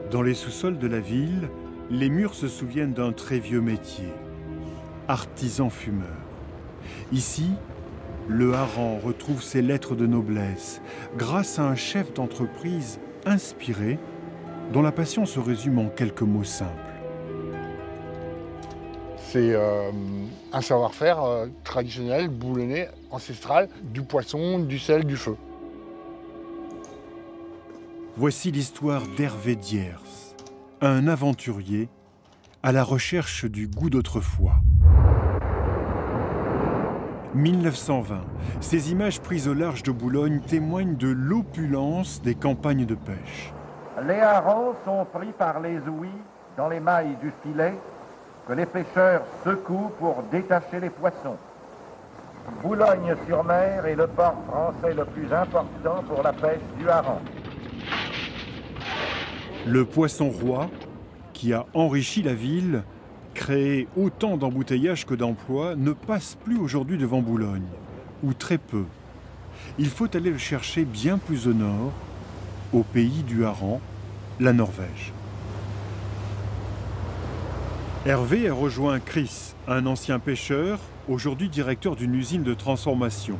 Dans les sous-sols de la ville, les murs se souviennent d'un très vieux métier, artisan fumeur. Ici, le hareng retrouve ses lettres de noblesse grâce à un chef d'entreprise inspiré, dont la passion se résume en quelques mots simples. C'est un savoir-faire traditionnel, boulonnais, ancestral, du poisson, du sel, du feu. Voici l'histoire d'Hervé Diers, un aventurier à la recherche du goût d'autrefois. 1920, ces images prises au large de Boulogne témoignent de l'opulence des campagnes de pêche. Les harengs sont pris par les ouïes dans les mailles du filet que les pêcheurs secouent pour détacher les poissons. Boulogne-sur-Mer est le port français le plus important pour la pêche du hareng. Le poisson roi, qui a enrichi la ville, créé autant d'embouteillages que d'emplois, ne passe plus aujourd'hui devant Boulogne, ou très peu. Il faut aller le chercher bien plus au nord, au pays du hareng, la Norvège. Hervé a rejoint Chris, un ancien pêcheur, aujourd'hui directeur d'une usine de transformation.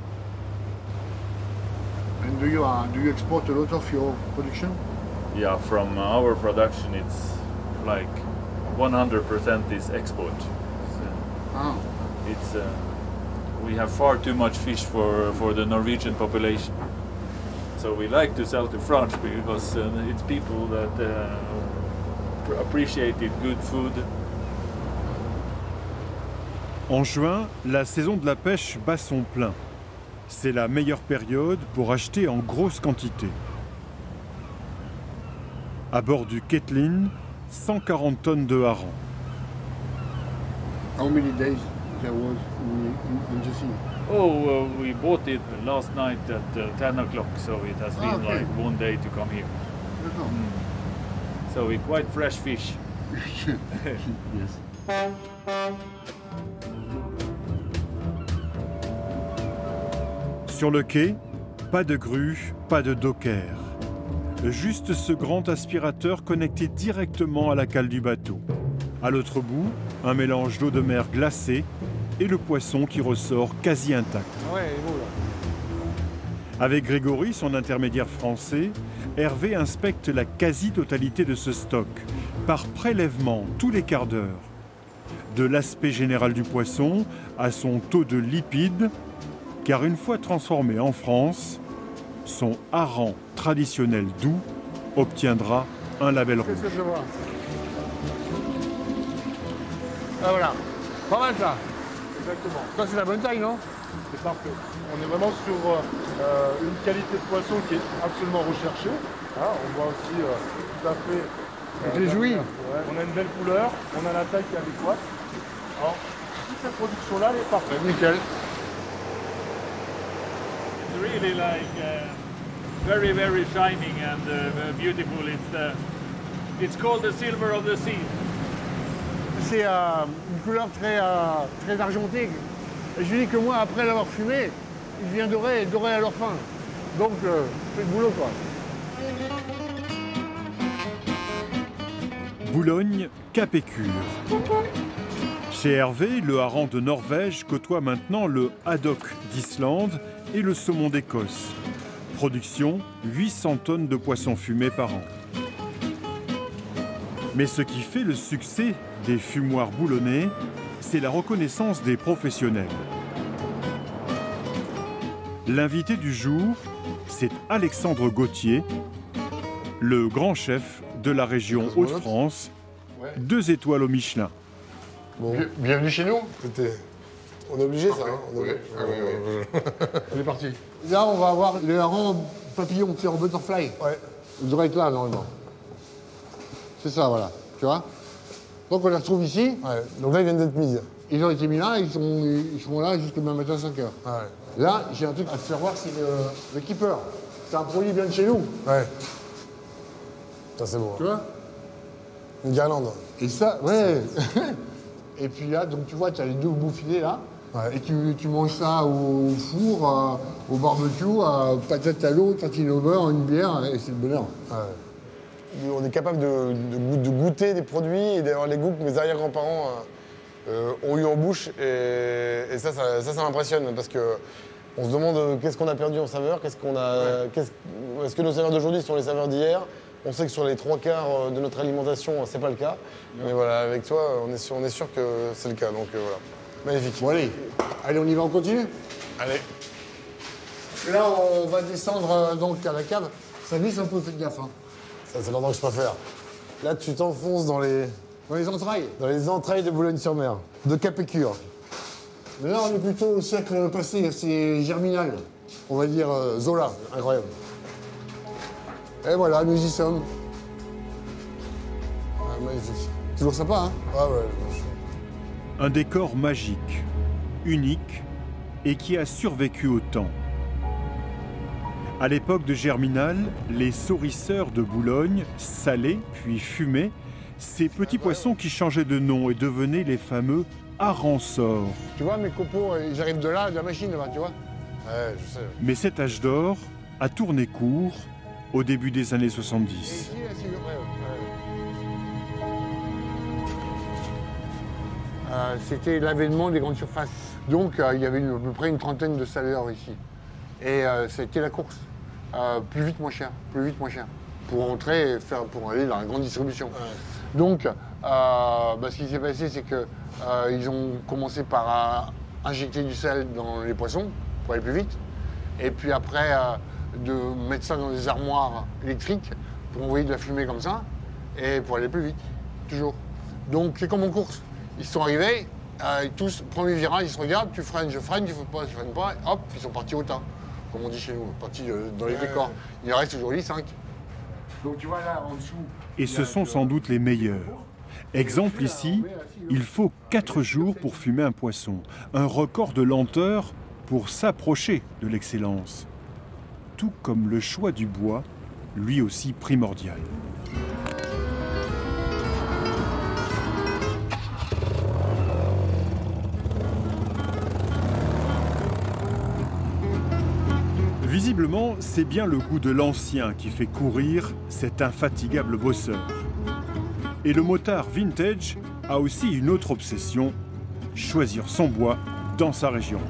And do you export a lot of your production? Yeah, from our production, it's like 100% is export. It's we have far too much fish for the Norwegian population. So we like to sell to France because it's people that appreciate it, good food. En juin, la saison de la pêche bat son plein. C'est la meilleure période pour acheter en grosse quantité. À bord du Ketlin, 140 tonnes de hareng. How many days there was in the sea? Oh, we bought it last night at 10 o'clock, so it has been okay. like 1 day to come here. So we quite fresh fish. Yes. Sur le quai, pas de grue, pas de docker. Juste ce grand aspirateur connecté directement à la cale du bateau. À l'autre bout, un mélange d'eau de mer glacée et le poisson qui ressort quasi intact. Ouais, il est beau, là. Avec Grégory, son intermédiaire français, Hervé inspecte la quasi-totalité de ce stock, par prélèvement tous les quarts d'heure. De l'aspect général du poisson à son taux de lipides, car une fois transformé en France, son hareng traditionnel doux obtiendra un label rouge. Qu'est-ce que je vois? Ah voilà, pas mal ça. Exactement. Ça c'est la bonne taille, non? C'est parfait. On est vraiment sur une qualité de poisson qui est absolument recherchée. Hein, on voit aussi tout à fait... Avec les jouis. Ouais, on a une belle couleur, on a la taille qui est adéquate. Alors, toute cette production-là, elle est parfaite. Nickel. It's really like very, very shining and beautiful. It's called the silver of the sea. C'est une couleur très argentée. Et je dis que moi, après l'avoir fumé, il devient doré, doré à leur fin. Donc, c'est le boulot, quoi. Boulogne, Cap Écure. Chez Hervé, le hareng de Norvège côtoie maintenant le haddock d'Islande et le saumon d'Écosse. Production, 800 tonnes de poissons fumés par an. Mais ce qui fait le succès des fumoirs boulonnais, c'est la reconnaissance des professionnels. L'invité du jour, c'est Alexandre Gauthier, le grand chef de la région Hauts-de-France, 2 étoiles au Michelin. Bon. Bienvenue chez nous. On est obligé, ça. Hein, On est parti. Là, on va avoir les harengs papillons, c'est en butterfly. Ouais. Ils devraient être là, normalement. C'est ça, voilà. Tu vois? Donc, on les retrouve ici. Ouais. Donc là, ils viennent d'être mis. Ils ont été mis là, ils sont là jusqu'au demain matin à 5 h. Ouais. Là, j'ai un truc à te faire voir, c'est le keeper. C'est un produit bien de chez nous. Ouais. Ça, c'est beau. Tu vois? Une guirlande. Et ça, ouais. Et puis là, donc tu vois, tu as les 2 bouts filés là. Ouais. Et tu manges ça au four, au barbecue, à patate à l'eau, tartine au beurre, une bière, et c'est le bonheur. Ouais. on est capable de goûter des produits et d'avoir les goûts que mes arrière-grands-parents ont eu en bouche. Et ça m'impressionne parce que on se demande qu'est-ce qu'on a perdu en saveur, est-ce que nos saveurs d'aujourd'hui sont les saveurs d'hier. On sait que sur les 3/4 de notre alimentation, c'est pas le cas. Mais voilà, avec toi, on est sûr que c'est le cas. Donc voilà, magnifique. Bon allez, on y va, on continue. Allez. Là, on va descendre donc à la cave. Ça glisse un peu, faites gaffe. Hein. Ça, c'est l'endroit que je préfère. Là, tu t'enfonces dans les entrailles. Dans les entrailles de Boulogne-sur-Mer, de Capécure. Mais là, on est plutôt au siècle passé, c'est Germinal. On va dire Zola. Incroyable. Et voilà, nous y sommes. Ah, magnifique. Toujours sympa, hein? Ah ouais, Un décor magique, unique et qui a survécu au temps. À l'époque de Germinal, les saurisseurs de Boulogne salaient puis fumaient ces petits poissons qui changeaient de nom et devenaient les fameux harensorts. Tu vois, mes copeaux, ils arrivent de là, de la machine là-bas, tu vois? Ouais, je sais. Mais cet âge d'or a tourné court au début des années 70. Ici, là, c'est c'était l'avènement des grandes surfaces. Donc, il y avait à peu près une trentaine de saleurs ici. Et c'était la course. Plus vite, moins cher. Plus vite, moins cher. Pour entrer et pour aller dans la grande distribution. Ouais. Donc, ce qui s'est passé, c'est qu'ils ont commencé par injecter du sel dans les poissons pour aller plus vite. Et puis après, de mettre ça dans des armoires électriques pour envoyer de la fumée comme ça et pour aller plus vite, toujours. Donc c'est comme en course. Ils sont arrivés, tous, premier virage, ils se regardent, tu freines, je freine, tu freines pas, hop, ils sont partis au tas, comme on dit chez nous, partis dans les décors. Il en reste aujourd'hui 5. Donc tu vois là, en dessous... Et ce sont sans doute les meilleurs. Exemple ici, il faut 4 jours pour fumer un poisson, un record de lenteur pour s'approcher de l'excellence. Tout comme le choix du bois, lui aussi primordial. Visiblement, c'est bien le goût de l'ancien qui fait courir cet infatigable bosseur. Et le motard vintage a aussi une autre obsession, choisir son bois dans sa région.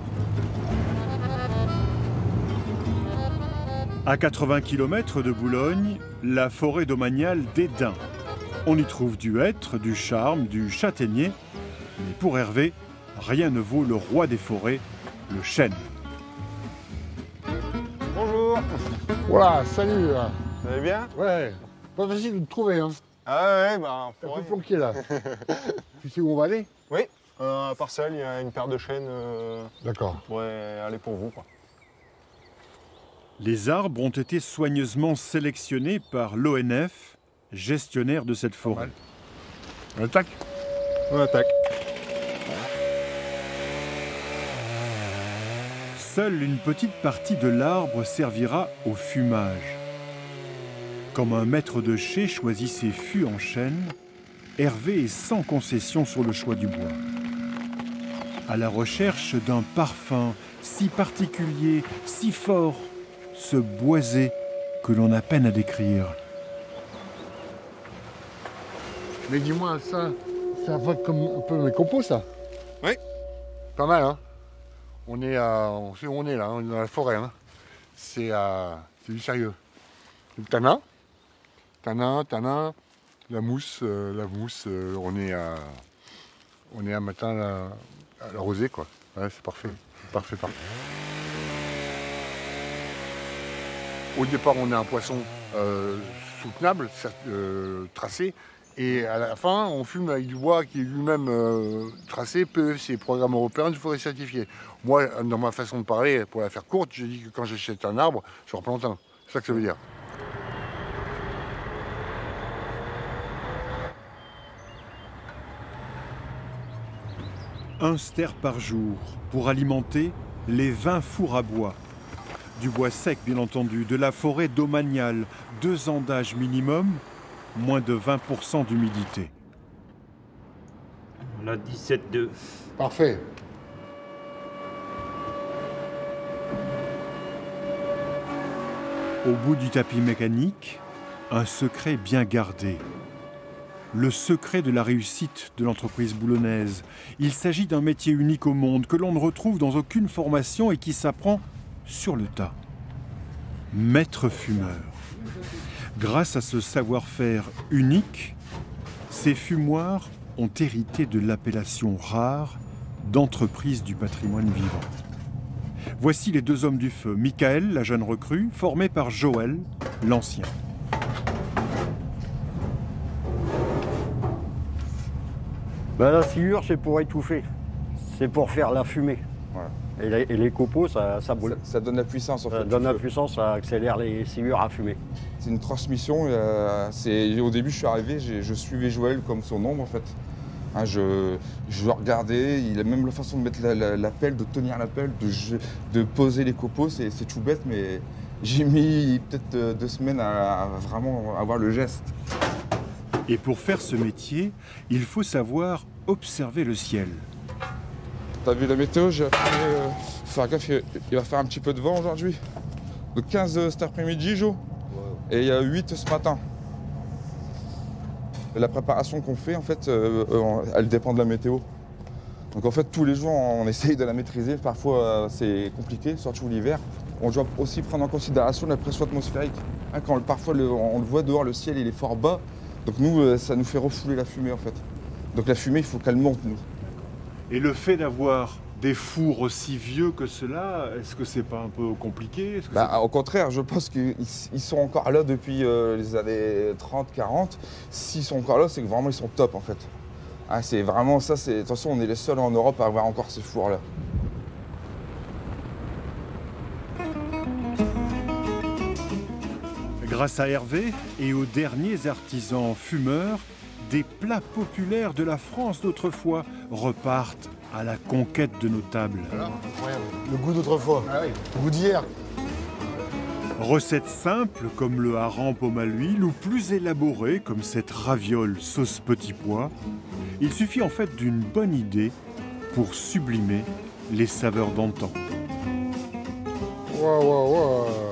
À 80 km de Boulogne, la forêt domaniale d'Esdins. On y trouve du hêtre, du charme, du châtaignier. Mais pour Hervé, rien ne vaut le roi des forêts, le chêne. Bonjour. Voilà, salut. Vous allez bien? Ouais, pas facile de te trouver, hein. Ah ouais, bah... T'es un peu planqué, là. Tu sais où on va aller? Oui, à Parcelles, il y a une paire de chênes D'accord. qui pourrait aller pour vous, quoi. Les arbres ont été soigneusement sélectionnés par l'ONF, gestionnaire de cette forêt. On attaque? On attaque. Seule une petite partie de l'arbre servira au fumage. Comme un maître de chai choisit ses fûts en chêne, Hervé est sans concession sur le choix du bois. À la recherche d'un parfum si particulier, si fort, ce boisé que l'on a peine à décrire. Mais dis-moi, ça va comme un peu mes compos, ça? Oui. Pas mal, hein? On sait où on est, là, on est dans la forêt, hein? C'est du sérieux. Le tanin, la mousse, on est un matin à la rosée, quoi. Ouais, c'est parfait. Parfait. Au départ, on a un poisson soutenable, tracé, et à la fin, on fume avec du bois qui est lui-même tracé, PEFC, Programme européen de forêt certifié. Moi, dans ma façon de parler, pour la faire courte, je dis que quand j'achète un arbre, je replante un. C'est ça que ça veut dire. Un ster par jour pour alimenter les 20 fours à bois. Du bois sec, bien entendu, de la forêt domaniale, 2 ans d'âge minimum, moins de 20% d'humidité. On a 17,2. Parfait. Au bout du tapis mécanique, Un secret bien gardé. Le secret de la réussite de l'entreprise boulonnaise. Il s'agit d'un métier unique au monde que l'on ne retrouve dans aucune formation et qui s'apprend sur le tas. Maître fumeur. Grâce à ce savoir-faire unique, ces fumoirs ont hérité de l'appellation rare d'entreprise du patrimoine vivant. Voici les deux hommes du feu, Michael, la jeune recrue, formée par Joël, l'ancien. Ben, la sciure, c'est pour étouffer. C'est pour faire la fumée. Voilà. Et les copeaux, ça brûle. Ça donne la puissance en fait. Ça donne la puissance, ça accélère les sciures à fumer. C'est une transmission. Au début, je suis arrivé, je suivais Joël comme son ombre en fait. Hein, je le regardais, il a même la façon de mettre la pelle, de tenir la pelle, de poser les copeaux, c'est tout bête, mais j'ai mis peut-être 2 semaines à vraiment avoir le geste. Et pour faire ce métier, il faut savoir observer le ciel. T'as vu la météo, j'ai appris, faire gaffe, il va faire un petit peu de vent aujourd'hui. De 15 cet après-midi, Jo, et il y a 8 ce matin. La préparation qu'on fait, en fait, elle dépend de la météo. Donc en fait, tous les jours, on essaye de la maîtriser. Parfois, c'est compliqué, surtout l'hiver. On doit aussi prendre en considération la pression atmosphérique. Hein, parfois, on le voit dehors, le ciel il est fort bas. Donc nous, ça nous fait refouler la fumée, en fait. Donc la fumée, il faut qu'elle monte, nous. Et le fait d'avoir des fours aussi vieux que cela, est-ce que c'est pas un peu compliqué? Au contraire, je pense qu'ils sont encore là depuis les années 30, 40. S'ils sont encore là, c'est que vraiment ils sont top en fait. Ah, c'est vraiment ça, de toute façon on est les seuls en Europe à avoir encore ces fours-là. Grâce à Hervé et aux derniers artisans fumeurs, des plats populaires de la France d'autrefois repartent à la conquête de nos tables. Alors, incroyable. Le goût d'autrefois, Ah oui. le goût d'hier. Recettes simples comme le hareng pomme à l'huile ou plus élaborées comme cette raviole sauce petit pois, il suffit en fait d'une bonne idée pour sublimer les saveurs d'antan. Waouh, waouh, waouh.